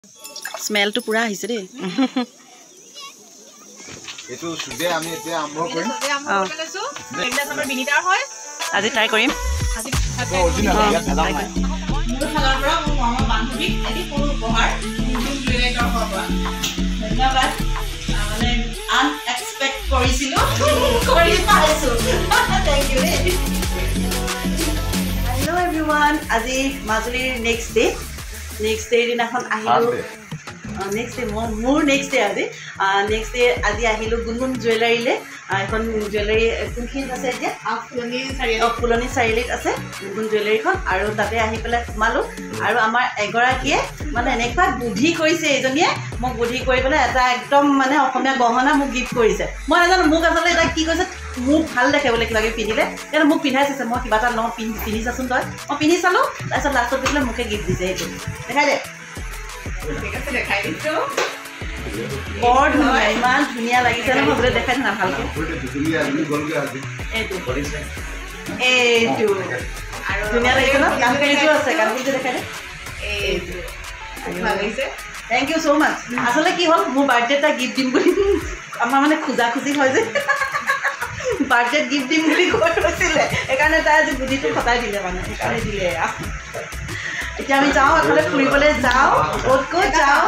স্মেলটো পুৰা আহিছে দেই এটো সুদে আমি এতিয়া আৰম্ভ কৰিম আমাৰ বিনিতাৰ হয় আজি ট্ৰাই কৰিম আজি অৰিজিনাল ইয়াত ভেজাল নাই মোৰ ফালৰ পৰা মোৰ মামা বান্ধৱী আজি সৰু উপহাৰ জুৱেলাৰীৰ পৰা ধন্যবাদ মানে আনএক্সপেক্ট কৰিছিলো কৰি পাইছো থ্যাংক ইউ হেল্ল এভৰিৱান আজি মাজুলীৰ নেক্সট ডে দিনাখন আহিলো নেক্সট ডে মোৰ নেক্সট ডে আজি আহিলো গুণগুণ জুৱেলাৰীলৈ এখন জুৱেলাৰী কোনখিনিত আছে এতিয়া ফুলনি চাৰিআলিত আছে গুণগুণ জুৱেলাৰীখন আৰু তাতে আহি পেলাই সোমালোঁ আৰু আমাৰ এগৰাকীয়ে মানে এনেকুৱা বুদ্ধি কৰিছে এইজনীয়ে মোক বুদ্ধি কৰি পেলাই এটা একদম মানে অসমীয়া গহনা মোক গিফ্ট কৰিছে মই নাজানো মোক আচলতে এটা কি কৈছে মোক ভাল দেখে বোলে কিবা কিবি পিন্ধিলে এতিয়া মোক পিন্ধাই চাইছে মই কিবা এটা লওঁ পিন্ধি চাচোন তই মই পিন্ধি চালোঁ তাৰপিছত লাষ্টত গৈ পেলাই মোকে গিফ্ট দিছে এইটো দেখাই দে ঠিক আছে দেখাই দিছোঁ বৰ ধুনীয়া ইমান ধুনীয়া লাগিছে নহয় বোলে দেখাই না ভালকৈ এইটো আৰু ধুনীয়া লাগিছে ন কাণফুলিটো আছে কাণফুলিটো দেখাই দে এইটো ভাল লাগিছে থেংক ইউ ছ' মাছ আচলতে কি হ'ল মোৰ বাৰ্থডে এটা গিফ্ট দিম বুলি আমাৰ মানে খোজা খুজি হয় যে বাৰ্থডে গিফ্ট দিম বুলি কৈ থৈছিলে সেইকাৰণে তাই আজি বুদ্ধিটো খটাই দিলে মানে সেইকাৰণে দিলে এতিয়া আমি যাওঁ এফালে ফুৰিবলৈ যাওঁ ক'ত ক'ত যাওঁ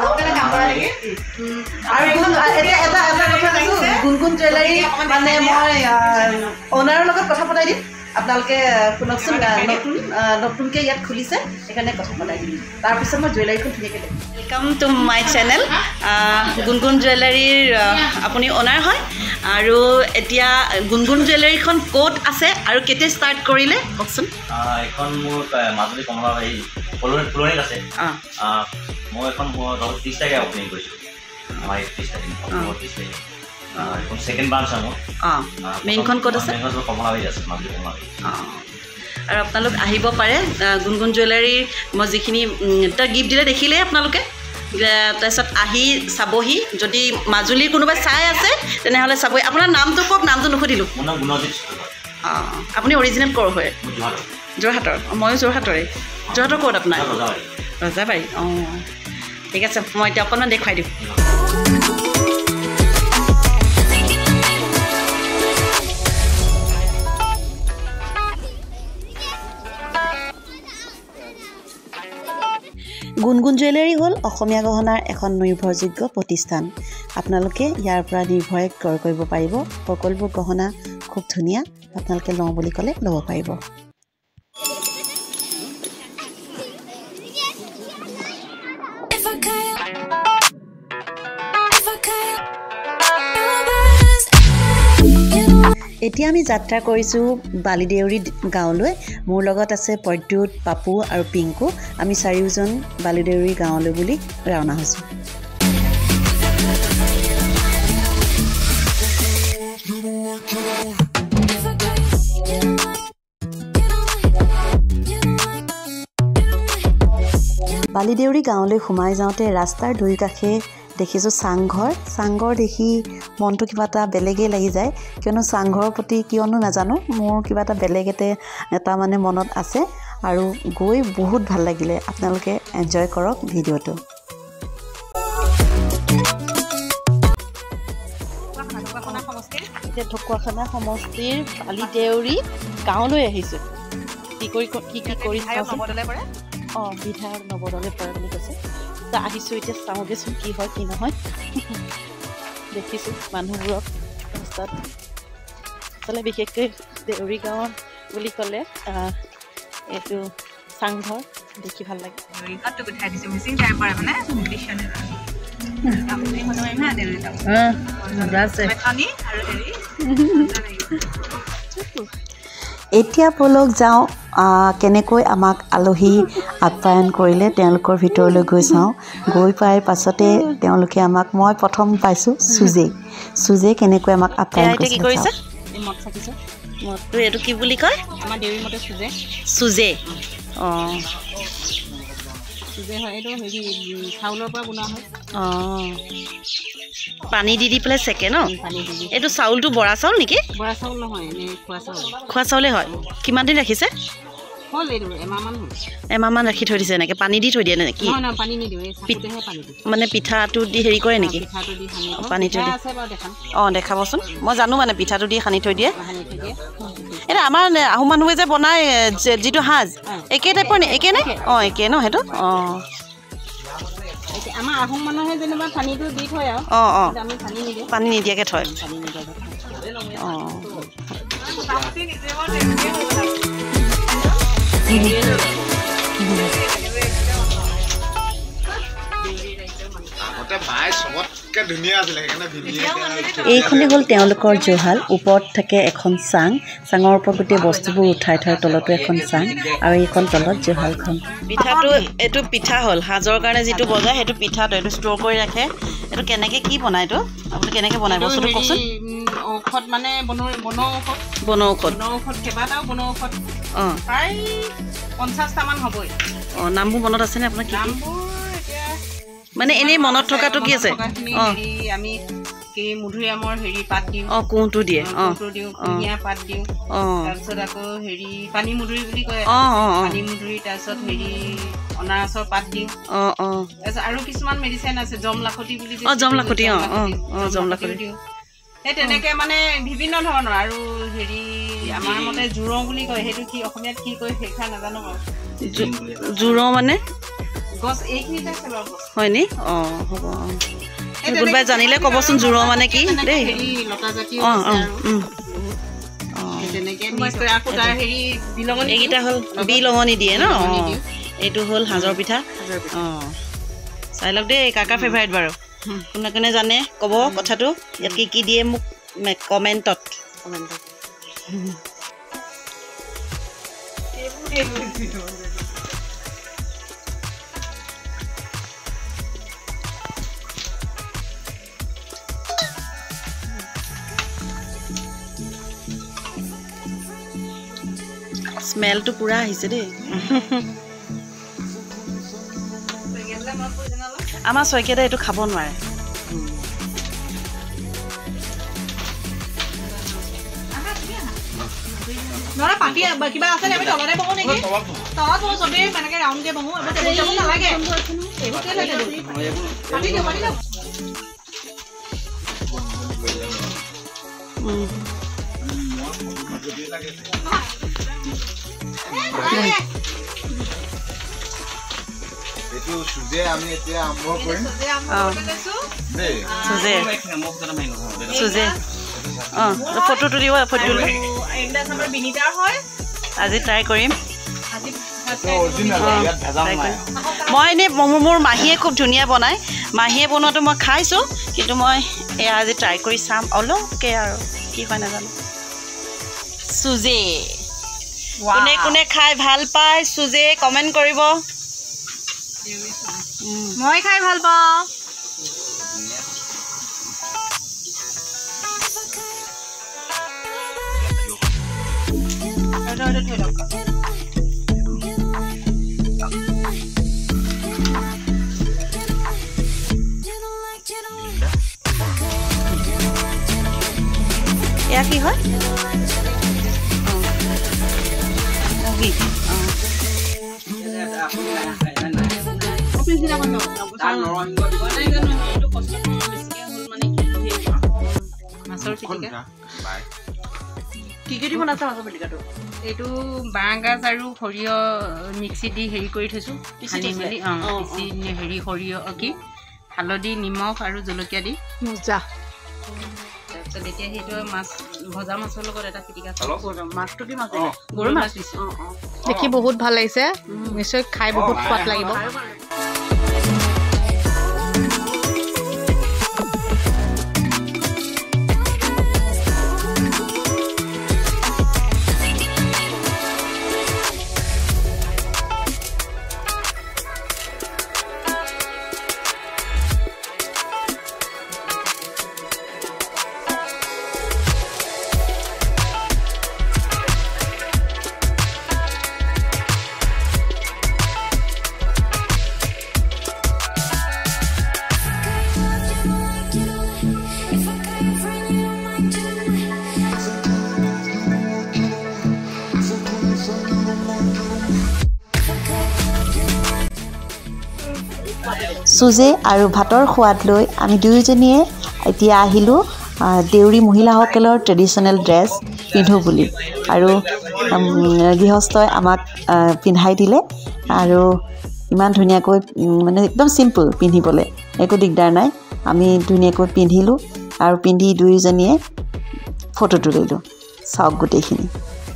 আৰু এতিয়া এটা কথা কৈছোঁ গুণগুণ জুৱেলাৰী মানে মই অ'নাৰৰ লগত কথা পতাই দিম আপোনালোকে শুনকচোন নতুনকৈ ইয়াত খুলিছে সেইকাৰণে কথা পতাই দিম তাৰপিছত মই জুৱেলাৰীখন ধুনীয়াকৈ দিম welcome to my channel Gungun জুৱেলাৰীৰ আপুনি অ'নাৰ হয় আৰু এতিয়া গুণগুণ জুৱেলাৰীখন ক'ত আছে আৰু কেতিয়া ষ্টাৰ্ট কৰিলে কওকচোন এখন মোৰ মাজুলী কমলাবাৰী ফুলনিত আছে মই এখন 30 তাৰিখে অপেনিং কৰিছোঁ আমাৰ 30 তাৰিখে এখন ছেকেণ্ড ব্ৰাঞ্চ আছে মোৰ মেইনখন ক'ত আছে কমলাবাৰী আছে মাজুলী কমলাবাৰী আৰু আপোনালোক আহিব পাৰে গুণগুণ জুৱেলাৰী মই যিখিনি তাৰ গিফ্ট দিলে দেখিলে আপোনালোকে তাৰপিছত আহি চাবহি যদি মাজুলীৰ কোনোবাই চাই আছে তেনেহ'লে চাবহি আপোনাৰ নামটো কওক নামটো নুসুধিলোঁ আপুনি অৰিজিনেল ক'ৰ হয় যোৰহাটৰ ময়ো যোৰহাটৰে যোৰহাটৰ ক'ত আপোনাৰ ৰজাবাৰী অঁ ঠিক আছে মই এতিয়া অকণমান দেখুৱাই দিওঁ গুণগুণ জুৱেলাৰী হ'ল অসমীয়া গহনাৰ এখন নিৰ্ভৰযোগ্য প্ৰতিষ্ঠান আপোনালোকে ইয়াৰ পৰা নিৰ্ভয়ে ক্ৰয় কৰিব পাৰিব সকলোবোৰ গহনা খুব ধুনীয়া আপোনালোকে লওঁ বুলি ক'লে ল'ব পাৰিব এতিয়া আমি যাত্ৰা কৰিছোঁ বালিদেউৰী গাঁৱলৈ মোৰ লগত আছে প্ৰদ্যুৎ পাপু আৰু পিংকু আমি চাৰিওজন বালিদেউৰী গাঁৱলৈ বুলি ৰাওনা হৈছোঁ বালিদেউৰী গাঁৱলৈ সোমাই যাওঁতে ৰাস্তাৰ দুই কাষে দেখিছোঁ চাংঘৰ দেখি মনটো কিবা এটা বেলেগেই লাগি যায় কিয়নো চাংঘৰৰ প্ৰতি কিয়নো নাজানো মোৰ কিবা এটা বেলেগ এটা মানে মনত আছে আৰু গৈ বহুত ভাল লাগিলে আপোনালোকে এনজয় কৰক ভিডিঅ'টো এতিয়া ঢকুৱাখানা সমষ্টিৰ বালিদেউৰী গাঁৱলৈ আহিছোঁ কি অঁ বিধায়ক নৱদলে পৰে বুলি কৈছে আহিছোঁ এতিয়া চাওঁগৈচোন কি হয় কি নহয় দেখিছোঁ মানুহবোৰক ৰাস্তাত আচলতে বিশেষকৈ দেউৰী গাঁৱত বুলি ক'লে এইটো চাংঘৰ দেখি ভাল লাগে এতিয়া বলক যাওঁ কেনেকৈ আমাক আলহী আপ্যায়ন কৰিলে তেওঁলোকৰ ভিতৰলৈ গৈ চাওঁ গৈ পাই পাছতে তেওঁলোকে আমাক মই প্ৰথম পাইছোঁ চুজে কেনেকৈ আমাক আপ্যায়ন কৰিছে মদটো এইটো কি বুলি কয় আমাৰ দেউৰী মতে চুজে অঁ চুজে হয় এইটো হেৰি চাউলৰ পৰা বনোৱা হয় অঁ পানী দি পেলাই চেকে ন এইটো চাউলটো বৰা চাউল নেকি বৰা চাউল নহয় খোৱা চাউলে হয় কিমান দিন ৰাখিছে হ'ল এইটো এমাহমান হ'ল এমাহমান ৰাখি থৈ দিছে এনেকৈ পানী দি থৈ দিয়ে নেকি নহয় পানী নিদিওঁ এই চাকুতেহে পানী দিওঁ মানে পিঠাটো দি হেৰি কৰে নেকি পিঠাটো দি সানি পানীটো দি আছে বাৰু দেখাম অঁ দেখাবচোন মই জানো মানে পিঠাটো দি সানি থৈ দিয়ে সানি থৈ দিয়ে এতিয়া আমাৰ আহোম মানুহে যে বনায় যিটো সাজ একে টাইপৰ একে নে অঁ একে ন সেইটো অঁ আমাৰ আহোম মানুহে যেনিবা পানীটো দি থয় আৰু অঁ অঁ আমি পানী নিদিওঁ পানী নিদিয়াকৈ থয় অঁ এইখনেই হ'ল তেওঁলোকৰ জুহাল ওপৰত থাকে এখন চাং চাঙৰ ওপৰত গোটেই বস্তুবোৰ উঠাই থয় তলতো এখন চাং আৰু এইখন তলত জুহালখন পিঠাটো এইটো পিঠা হ'ল সাজৰ কাৰণে যিটো বজায় সেইটো পিঠাটো এইটো ষ্ট'ৰ কৰি ৰাখে এইটো কেনেকৈ কি বনায় এইটো আপুনি কেনেকৈ বনায় বস্তুটো কওকচোন ঔষধ মানে বনৌষধ কেইবাটাও বনৌষধ অঁ প্ৰায় 50টামান হ'বই অঁ নামবোৰ মনত আছেনে আপোনাৰ কি নামবোৰ এতিয়া মানে এনেই মনত থকাটো কি আছে অঁ আমি মধুৰিআমৰ হেৰি পাত দিওঁ অঁ কোঁহটো দিয়ে অঁ দিওঁ কুঁহিয়াৰ পাত দিওঁ অঁ তাৰপিছত আকৌ হেৰি পানী মধুৰি বুলি কয় অঁ অঁ অঁ পানী মধুৰি তাৰপিছত হেৰি অনাৰসৰ পাত দিওঁ অঁ অঁ তাৰপিছত আৰু কিছুমান মেডিচিন আছে জমলাখতি বুলি অঁ জমলাখতি অঁ অঁ অঁ জমলাখতি দিওঁ সেই তেনেকে মানে বিভিন্ন ধৰণৰ আৰু হেৰি আমাৰ মতে জোৰং বুলি কয় সেইটো কি অসমীয়াত কি কয় সেইষাৰ নাজানো বাৰু জোৰং মানে গছ এইখিনিতে আছে বাৰু গছ হয়নি অঁ হ'ব অঁ কোনোবাই জানিলে ক'বচোন জোৰং মানে কি দেই হেৰি লতা জাতীয় অঁ অঁ অঁ তেনেকে আকৌ তাৰ হেৰি বিলঙনি এইকেইটা হ'ল বিলঙনি দিয়ে ন অঁ এইটো হ'ল সাজৰ পিঠা অঁ চাই লওক দেই কাকা ফেভাৰেট বাৰু কোনে কোনে জানে ক'ব কথাটো ইয়াত কি কি দিয়ে মোক কমেণ্টত স্মেলটো পুৰা আহিছে দেই আমাৰ শইকীয়া এইটো খাব নোৱাৰে নহ'লে পাতি কিবা আছে আমি তলতে বহো নেকি তলত বহো চবেই এনেকৈ ৰাউণ্ডকৈ বহো এবাৰ টেবুল চেবুল নালাগে পাতি দিওঁ এইটো সুজে আমি এতিয়া আৰম্ভ কৰিম চুজে অঁ ফটোটো দিব ফটো বিনিতাৰ হয় আজি ট্ৰাই কৰিম অৰিজিনেল ইয়াত ভেজাল নাই মই এনেই মোৰ মাহীয়ে খুব ধুনীয়া বনায় মাহীয়ে বনোৱাটো মই খাইছোঁ কিন্তু মই এয়া আজি ট্ৰাই কৰি চাম অলপকৈ আৰু কি হয় নাজানো চুজে কোনে কোনে খাই ভাল পায় চুজে কমেণ্ট কৰিব মই খাই ভাল পাওঁ এয়া কি হয় মুগী মাছৰ পিটিকা কি কি দি বনাইছে মাছৰ পিটিকাটো এইটো বাঁহগাজ আৰু সৰিয়হ মিক্সিত দি হেৰি কৰি থৈছোঁ সানি মেলি পিচি হেৰি সৰিয়হ কি হালধি নিমখ আৰু জলকীয়া দি মজা তাৰপিছত এতিয়া সেইটো মাছ ভজা মাছৰ লগত এটা পিটিকা মাছটো কি মাছ গৰু মাছ দিছোঁ দেখি বহুত ভাল লাগিছে নিশ্চয় খাই বহুত সোৱাদ লাগিব চুজে আৰু ভাতৰ সোৱাদ লৈ আমি দুয়োজনীয়ে এতিয়া আহিলোঁ দেউৰী মহিলাসকলৰ ট্ৰেডিশ্যনেল ড্ৰেছ পিন্ধো বুলি আৰু গৃহস্থই আমাক পিন্ধাই দিলে আৰু ইমান ধুনীয়াকৈ মানে একদম চিম্পল পিন্ধিবলৈ একো দিগদাৰ নাই আমি ধুনীয়াকৈ পিন্ধিলোঁ আৰু পিন্ধি দুয়োজনীয়ে ফটো তুলিলোঁ চাওক গোটেইখিনি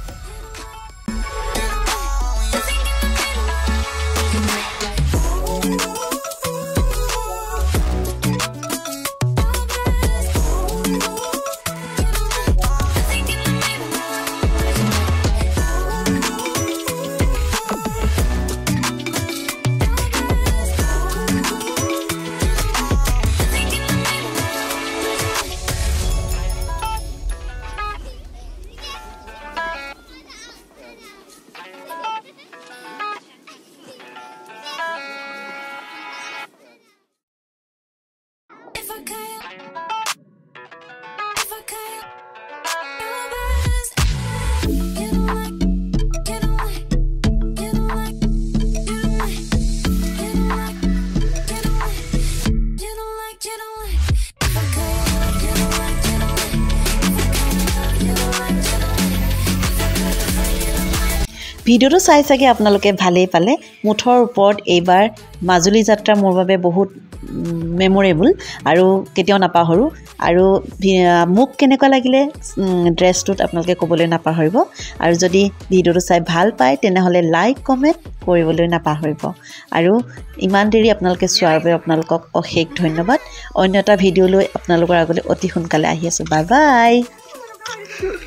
ভিডিঅ'টো চাই চাগে আপোনালোকে ভালেই পালে মুঠৰ ওপৰত এইবাৰ মাজুলী যাত্ৰা মোৰ বাবে বহুত মেমৰেবল আৰু কেতিয়াও নাপাহৰোঁ আৰু মোক কেনেকুৱা লাগিলে ড্ৰেছটোত আপোনালোকে ক'বলৈ নাপাহৰিব আৰু যদি ভিডিঅ'টো চাই ভাল পায় তেনেহ'লে লাইক কমেণ্ট কৰিবলৈ নাপাহৰিব আৰু ইমান দেৰি আপোনালোকে চোৱাৰ বাবে আপোনালোকক অশেষ ধন্যবাদ অন্য এটা ভিডিঅ' লৈ আপোনালোকৰ আগলৈ অতি সোনকালে আহি আছোঁ বাই বাই